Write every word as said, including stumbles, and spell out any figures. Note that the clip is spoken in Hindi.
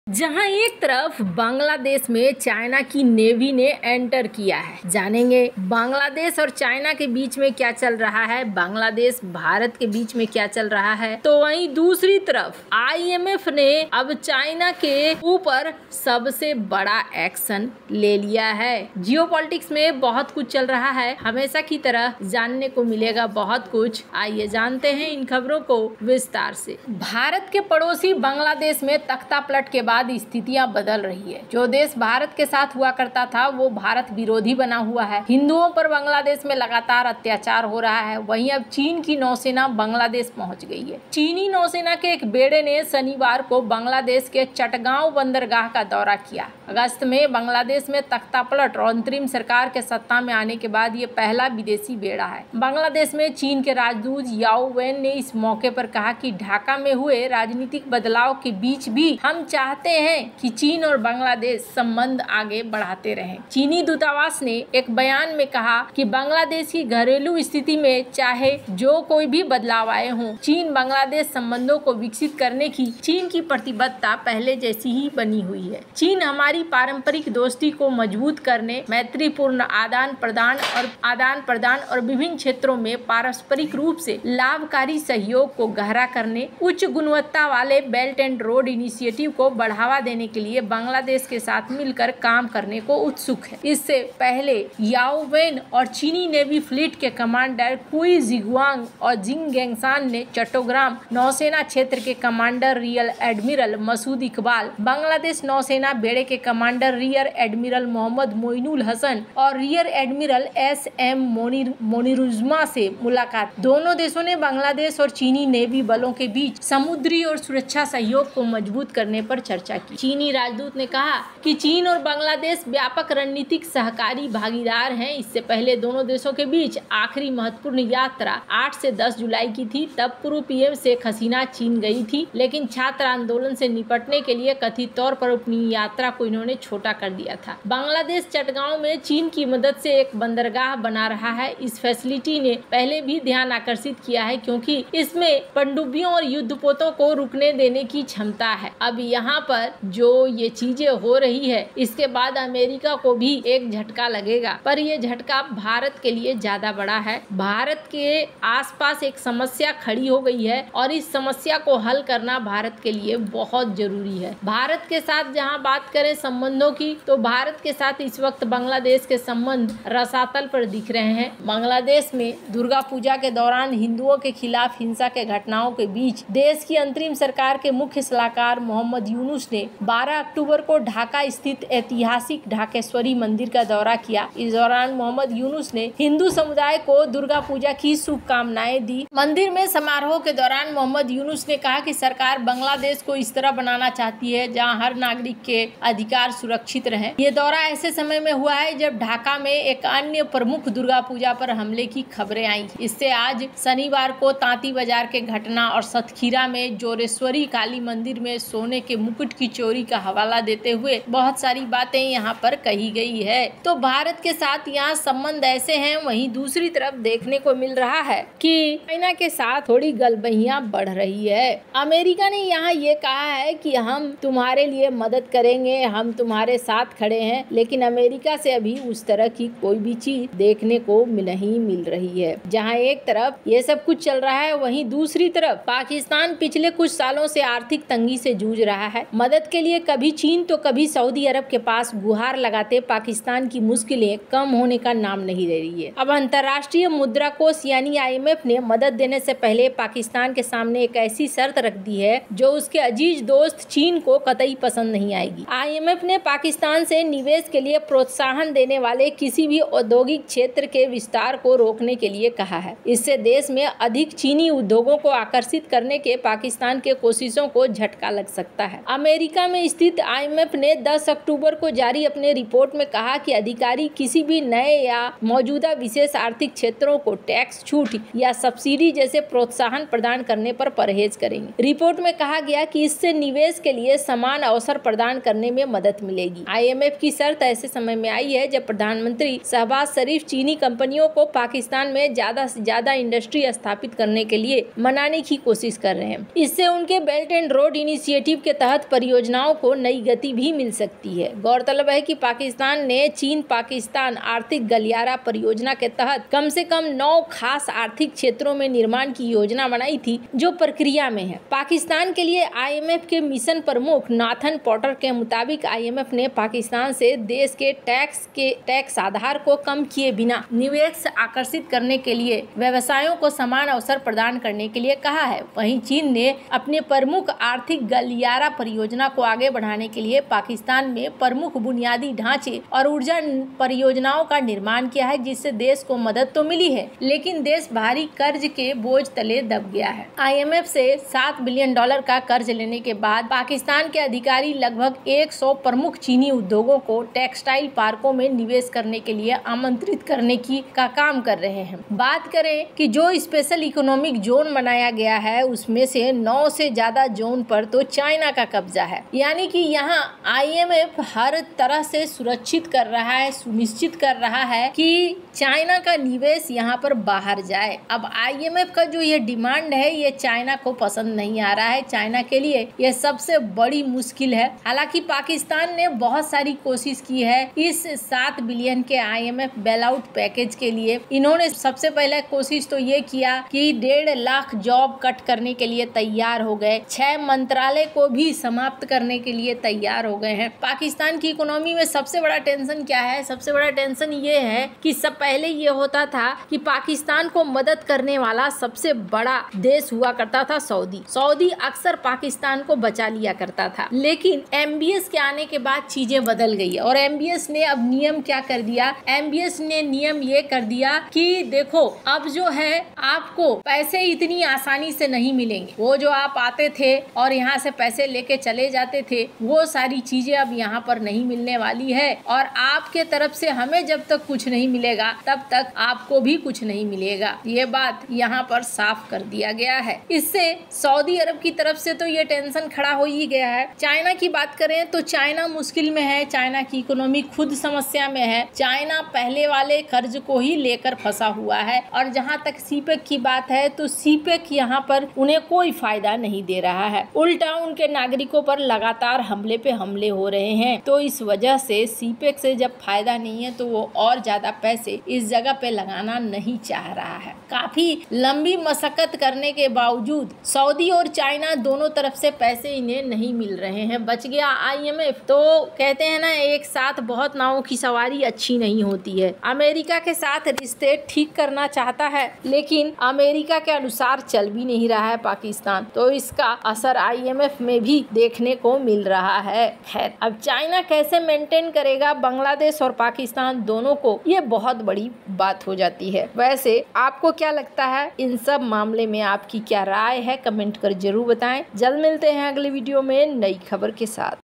जहां एक तरफ बांग्लादेश में चाइना की नेवी ने एंटर किया है। जानेंगे बांग्लादेश और चाइना के बीच में क्या चल रहा है, बांग्लादेश भारत के बीच में क्या चल रहा है। तो वहीं दूसरी तरफ आईएमएफ ने अब चाइना के ऊपर सबसे बड़ा एक्शन ले लिया है। जियोपॉलिटिक्स में बहुत कुछ चल रहा है, हमेशा की तरह जानने को मिलेगा बहुत कुछ। आइए जानते हैं इन खबरों को विस्तार से। भारत के पड़ोसी बांग्लादेश में तख्ता पलट के बाद स्थितियां बदल रही है। जो देश भारत के साथ हुआ करता था वो भारत विरोधी बना हुआ है। हिंदुओं पर बांग्लादेश में लगातार अत्याचार हो रहा है। वहीं अब चीन की नौसेना बांग्लादेश पहुंच गई है। चीनी नौसेना के एक बेड़े ने शनिवार को बांग्लादेश के चटगांव बंदरगाह का दौरा किया। अगस्त में बांग्लादेश में तख्ता पलट और अंतरिम सरकार के सत्ता में आने के बाद ये पहला विदेशी बेड़ा है। बांग्लादेश में चीन के राजदूत याओ वेन ने इस मौके पर कहा कि ढाका में हुए राजनीतिक बदलाव के बीच भी हम चाहते हैं कि चीन और बांग्लादेश संबंध आगे बढ़ाते रहें। चीनी दूतावास ने एक बयान में कहा कि बांग्लादेश की घरेलू स्थिति में चाहे जो कोई भी बदलाव आए हों, चीन बांग्लादेश संबंधों को विकसित करने की चीन की प्रतिबद्धता पहले जैसी ही बनी हुई है। चीन हमारी पारंपरिक दोस्ती को मजबूत करने, मैत्रीपूर्ण आदान प्रदान और आदान प्रदान और विभिन्न क्षेत्रों में पारस्परिक रूप से लाभकारी सहयोग को गहरा करने, उच्च गुणवत्ता वाले बेल्ट एंड रोड इनिशिएटिव को बढ़ावा देने के लिए बांग्लादेश के साथ मिलकर काम करने को उत्सुक है। इससे पहले याओ वेन और चीनी नेवी फ्लीट के कमांडर कुई जिगुआंग और जिंग गेंगसान ने चट्टोग्राम नौसेना क्षेत्र के commander rear admiral Masood Iqbal, Bangladesh नौसेना बेड़े के commander rear admiral Mohammad Moinul Hasan और rear admiral S M Monir Moniruzzaman से मुलाकात। दोनों देशों ने बांग्लादेश और चीनी नेवी बलों के बीच समुद्री और सुरक्षा सहयोग को मजबूत करने पर चर्चा की। चीनी राजदूत ने कहा कि चीन और बांग्लादेश व्यापक रणनीतिक सहकारी भागीदार हैं। इससे पहले दोनों देशों के बीच आखिरी महत्वपूर्ण यात्रा आठ से दस जुलाई की थी। तब पूर्व पीएम शेख हसीना चीन गई थी, लेकिन छात्र आंदोलन से निपटने के लिए कथित तौर पर अपनी यात्रा को इन्होंने छोटा कर दिया था। बांग्लादेश चटगांव में चीन की मदद से एक बंदरगाह बना रहा है। इस फैसिलिटी ने पहले भी ध्यान आकर्षित किया है क्योंकि इसमें पनडुब्बियों और युद्धपोतों को रुकने देने की क्षमता है। अब यहाँ पर जो ये चीजें हो रही है, इसके बाद अमेरिका को भी एक झटका लगेगा, पर ये झटका भारत के लिए ज्यादा बड़ा है। भारत के आसपास एक समस्या खड़ी हो गई है और इस समस्या को हल करना भारत के लिए बहुत जरूरी है। भारत के साथ जहां बात करें संबंधों की, तो भारत के साथ इस वक्त बांग्लादेश के संबंध रसातल पर दिख रहे हैं। बांग्लादेश में दुर्गा पूजा के दौरान हिंदुओं के खिलाफ हिंसा के घटनाओं के बीच देश की अंतरिम सरकार के मुख्य सलाहकार मोहम्मद यूनुस ने बारह अक्टूबर को ढाका स्थित ऐतिहासिक ढाकेश्वरी मंदिर का दौरा किया। इस दौरान मोहम्मद यूनुस ने हिंदू समुदाय को दुर्गा पूजा की शुभकामनाएं दी। मंदिर में समारोह के दौरान मोहम्मद यूनुस ने कहा कि सरकार बांग्लादेश को इस तरह बनाना चाहती है जहां हर नागरिक के अधिकार सुरक्षित रहें। ये दौरा ऐसे समय में हुआ है जब ढाका में एक अन्य प्रमुख दुर्गा पूजा पर हमले की खबरें आई। इससे आज शनिवार को तांती बाजार के घटना और सतखीरा में जोरेश्वरी काली मंदिर में सोने के मुकुट की चोरी का हवाला देते हुए बहुत सारी बातें यहाँ पर कही गई है। तो भारत के साथ यहाँ संबंध ऐसे हैं। वहीं दूसरी तरफ देखने को मिल रहा है कि चाइना के साथ थोड़ी गलबहियां बढ़ रही है। अमेरिका ने यहाँ ये कहा है कि हम तुम्हारे लिए मदद करेंगे, हम तुम्हारे साथ खड़े हैं, लेकिन अमेरिका से अभी उस तरह की कोई भी चीज देखने को नहीं मिल रही है। जहाँ एक तरफ ये सब कुछ चल रहा है, वहीं दूसरी तरफ पाकिस्तान पिछले कुछ सालों से आर्थिक तंगी से जूझ रहा है। मदद के लिए कभी चीन तो कभी सऊदी अरब के पास गुहार लगाते पाकिस्तान की मुश्किलें कम होने का नाम नहीं ले रही है। अब अंतर्राष्ट्रीय मुद्रा कोष यानी आईएमएफ ने मदद देने से पहले पाकिस्तान के सामने एक ऐसी शर्त रख दी है जो उसके अजीज दोस्त चीन को कतई पसंद नहीं आएगी। आईएमएफ ने पाकिस्तान से निवेश के लिए प्रोत्साहन देने वाले किसी भी औद्योगिक क्षेत्र के विस्तार को रोकने के लिए कहा है। इससे देश में अधिक चीनी उद्योगों को आकर्षित करने के पाकिस्तान के कोशिशों को झटका लग सकता है। अमेरिका में स्थित आईएमएफ ने दस अक्टूबर को जारी अपने रिपोर्ट में कहा कि अधिकारी किसी भी नए या मौजूदा विशेष आर्थिक क्षेत्रों को टैक्स छूट या सब्सिडी जैसे प्रोत्साहन प्रदान करने पर परहेज करेंगे। रिपोर्ट में कहा गया कि इससे निवेश के लिए समान अवसर प्रदान करने में मदद मिलेगी। आईएमएफ की शर्त ऐसे समय में आई है जब प्रधानमंत्री शहबाज शरीफ चीनी कंपनियों को पाकिस्तान में ज्यादा से ज्यादा इंडस्ट्री स्थापित करने के लिए मनाने की कोशिश कर रहे हैं। इससे उनके बेल्ट एंड रोड इनिशिएटिव के तहत परियोजनाओं को नई गति भी मिल सकती है। गौरतलब है कि पाकिस्तान ने चीन पाकिस्तान आर्थिक गलियारा परियोजना के तहत कम से कम नौ खास आर्थिक क्षेत्रों में निर्माण की योजना बनाई थी, जो प्रक्रिया में है। पाकिस्तान के लिए आईएमएफ के मिशन प्रमुख नाथन पॉटर के मुताबिक आईएमएफ ने पाकिस्तान से देश के टैक्स के टैक्स आधार को कम किए बिना निवेश आकर्षित करने के लिए व्यवसायों को समान अवसर प्रदान करने के लिए कहा है। वहीं चीन ने अपने प्रमुख आर्थिक गलियारा परियोजना को आगे बढ़ाने के लिए पाकिस्तान में प्रमुख बुनियादी ढांचे और ऊर्जा परियोजनाओं का निर्माण किया है, जिससे देश को मदद तो मिली है, लेकिन देश भारी कर्ज के बोझ तले दब गया है। आईएमएफ से सात बिलियन डॉलर का कर्ज लेने के बाद पाकिस्तान के अधिकारी लगभग सौ प्रमुख चीनी उद्योगों को टेक्सटाइल पार्कों में निवेश करने के लिए आमंत्रित करने की का काम कर रहे हैं। बात करें कि जो स्पेशल इकोनॉमिक जोन बनाया गया है, उसमें से नौ से ज्यादा जोन पर तो चाइना का कब्जा है, यानी कि यहाँ आईएमएफ हर तरह से सुरक्षित कर रहा है, सुनिश्चित कर रहा है कि चाइना का निवेश यहाँ पर बाहर जाए। अब आईएमएफ का जो ये डिमांड है, ये चाइना को पसंद नहीं आ रहा है। चाइना के लिए ये सबसे बड़ी मुश्किल है। हालांकि पाकिस्तान ने बहुत सारी कोशिश की है इस सात बिलियन के आईएमएफ बेल आउट पैकेज के लिए। इन्होंने सबसे पहले कोशिश तो ये किया कि डेढ़ लाख जॉब कट करने के लिए तैयार हो गए, छह मंत्रालय को भी समाप्त करने के लिए तैयार हो गए हैं। पाकिस्तान की इकोनॉमी में सबसे बड़ा टेंशन क्या है? सबसे बड़ा टेंशन ये है कि सब पहले ये होता था कि पाकिस्तान को मदद करने वाला सबसे बड़ा देश हुआ करता था सऊदी। सऊदी अक्सर पाकिस्तान को बचा लिया करता था, लेकिन एमबीएस के आने के बाद चीजें बदल गई और एमबीएस ने अब नियम क्या कर दिया? एमबीएस ने नियम ये कर दिया कि देखो, अब जो है आपको पैसे इतनी आसानी से नहीं मिलेंगे। वो जो आप आते थे और यहाँ से पैसे लेके चले जाते थे, वो सारी चीजें अब यहाँ पर नहीं मिलने वाली है और आपके तरफ से हमें जब तक कुछ नहीं मिलेगा तब तक आपको भी कुछ नहीं मिलेगा। ये बात यहाँ पर साफ कर दिया गया है। इससे सऊदी अरब की तरफ से तो ये टेंशन खड़ा हो ही गया है। चाइना की बात करें तो चाइना मुश्किल में है, चाइना की इकोनॉमी खुद समस्या में है। चाइना पहले वाले कर्ज को ही लेकर फंसा हुआ है और जहाँ तक सीपेक की बात है तो सीपेक यहाँ पर उन्हें कोई फायदा नहीं दे रहा है, उल्टा उनके नागरिकों पर लगातार हमले पे हमले हो रहे हैं। तो इस वजह से सीपेक से जब फायदा नहीं है तो वो और ज्यादा पैसे इस जगह पे लगाना नहीं चाह रहा है। काफी लंबी मशक्कत करने के बावजूद सऊदी और चाइना दोनों तरफ से पैसे इन्हें नहीं मिल रहे हैं। बच गया आईएमएफ। तो कहते हैं ना, एक साथ बहुत नावों की सवारी अच्छी नहीं होती है। अमेरिका के साथ रिश्ते ठीक करना चाहता है, लेकिन अमेरिका के अनुसार चल भी नहीं रहा है पाकिस्तान, तो इसका असर आईएमएफ में भी देखने को मिल रहा है। खैर, अब चाइना कैसे मेंटेन करेगा बांग्लादेश और पाकिस्तान दोनों को, ये बहुत बड़ी बात हो जाती है। वैसे आपको क्या लगता है इन सब मामले में? आपकी क्या राय है? कमेंट कर जरूर बताएं। जल्द मिलते हैं अगले वीडियो में नई खबर के साथ।